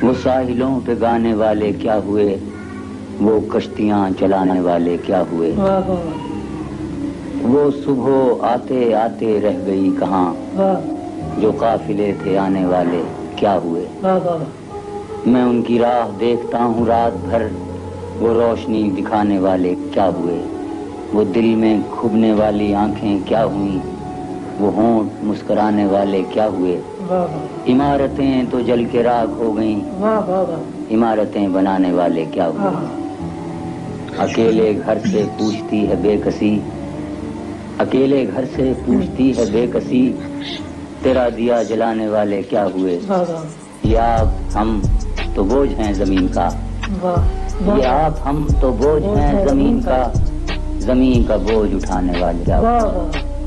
वो साहिलों पे गाने वाले क्या हुए, वो कश्तियां चलाने वाले क्या हुए। वो सुबह आते आते रह गई कहाँ, जो काफिले थे आने वाले क्या हुए। मैं उनकी राह देखता हूँ रात भर, वो रोशनी दिखाने वाले क्या हुए। वो दिल में खुबने वाली आंखें क्या हुई, वो होंठ मुस्कुराने वाले क्या हुए। इमारतें तो जल के राख हो गईं, इमारतें बनाने वाले क्या हुए। अकेले घर से पूछती है बेकसी, अकेले घर से पूछती है बेकसी, तेरा दिया जलाने वाले क्या हुए। ये आप हम तो बोझ हैं जमीन का, ये आप हम तो बोझ हैं जमीन का, जमीन का बोझ उठाने वाले क्या हुए।